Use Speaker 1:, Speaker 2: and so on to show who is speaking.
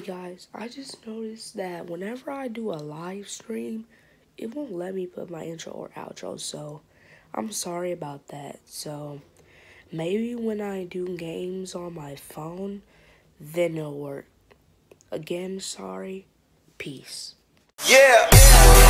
Speaker 1: guys, I just noticed that whenever I do a live stream, it won't let me put my intro or outro, so I'm sorry about that. So maybe when I do games on my phone, then it'll work. Again, sorry. Peace.
Speaker 2: Yeah.